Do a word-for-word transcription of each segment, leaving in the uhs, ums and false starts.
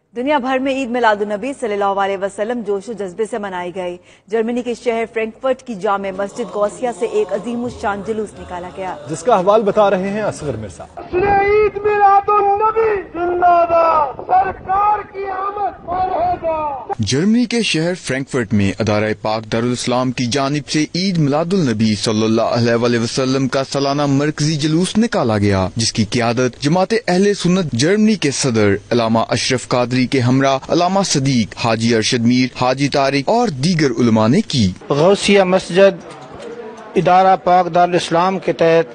دنیا بھر میں عید میلاد النبی صلی اللہ علیہ وسلم جوش و جذبے سے منائی گئی۔ جرمنی کے شہر فرینکفرٹ کی جامع مسجد غوثیہ سے ایک عظیم الشان جلوس نکالا گیا، جس کا حوال بتا رہے ہیں اصغر مرزا۔ عید میلاد النبی زندہ باد، سرکار کی آمد پر ہوگا۔ جرمنی کے شہر فرینکفرٹ میں ادارہ پاک دارالاسلام کی جانب سے عید میلاد النبی صلی اللہ علیہ وآلہ وسلم کا سالانہ مرکزی جلوس نکالا گیا، جس کی قیادت جماعت اہل سنت جرمنی کے صدر علامہ اشرف قادری کے ہمراہ علامہ صدیق، حاجی ارشد میر، حاجی طارق اور دیگر علماء نے کی۔ غوثیہ مسجد ادارہ پاک دارالاسلام کے تحت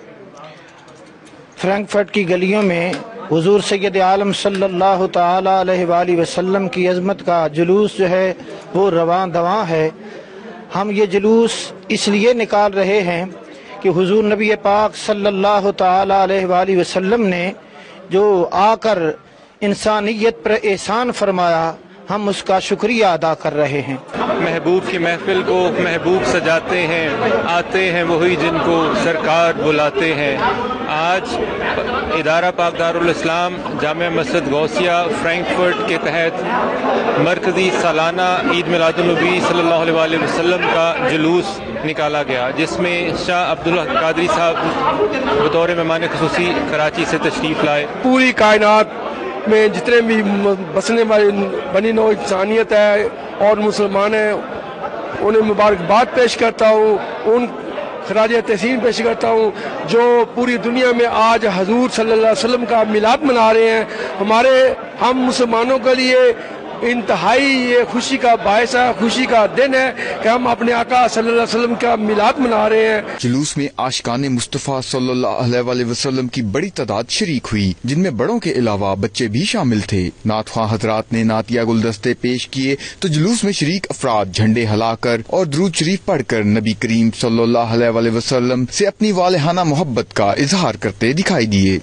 فرینکفرٹ کی گلیوں میں حضور سید عالم صلی اللہ تعالی علیہ وآلہ وسلم کی عظمت کا جلوس جو ہے وہ رواں دواں ہے۔ ہم یہ جلوس اس لیے نکال رہے ہیں کہ حضور نبی پاک صلی اللہ تعالی علیہ وآلہ وسلم نے جو آ کر انسانیت پر احسان فرمایا، ہم اس کا شکریہ ادا کر رہے ہیں۔ محبوب کی محفل کو محبوب سجاتے ہیں، آتے ہیں وہی جن کو سرکار بلاتے ہیں۔ آج ادارہ پاک دارالاسلام جامع مسجد غوثیہ فرینکفرٹ کے تحت مرکزی سالانہ عید میلاد النبی صلی اللہ علیہ وآلہ وسلم کا جلوس نکالا گیا، جس میں شاہ عبداللہ قادری صاحب بطور مہمان خصوصی کراچی سے تشریف لائے۔ پوری کائنات میں جتنے بھی بسنے والی بنی نوع انسانیت ہے اور مسلمان ہیں، انہیں مبارکباد پیش کرتا ہوں، ان خراج تحسین پیش کرتا ہوں جو پوری دنیا میں آج حضور صلی اللہ علیہ وسلم کا میلاد منا رہے ہیں۔ ہمارے ہم مسلمانوں کے لیے انتہائی یہ خوشی کا باعث ہے، خوشی کا دن ہے کہ ہم اپنے آقا صلی اللہ علیہ وسلم کا میلاد منا رہے ہیں۔ جلوس میں عاشقان مصطفیٰ صلی اللہ علیہ وآلہ وسلم کی بڑی تعداد شریک ہوئی، جن میں بڑوں کے علاوہ بچے بھی شامل تھے۔ نعت خواں حضرات نے نعتیہ گلدستے پیش کیے تو جلوس میں شریک افراد جھنڈے ہلا کر اور درود شریف پڑھ کر نبی کریم صلی اللہ علیہ وآلہ وسلم سے اپنی والہانہ محبت کا اظہار کرتے دکھائی دیے۔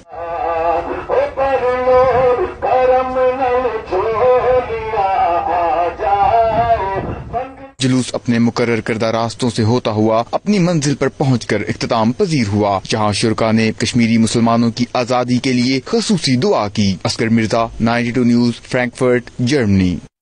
جلوس اپنے مقرر کردہ راستوں سے ہوتا ہوا اپنی منزل پر پہنچ کر اختتام پذیر ہوا، جہاں شرکاء نے کشمیری مسلمانوں کی آزادی کے لیے خصوصی دعا کی۔ Asghar Mirza, ninety two news, Frankfurt, Germany.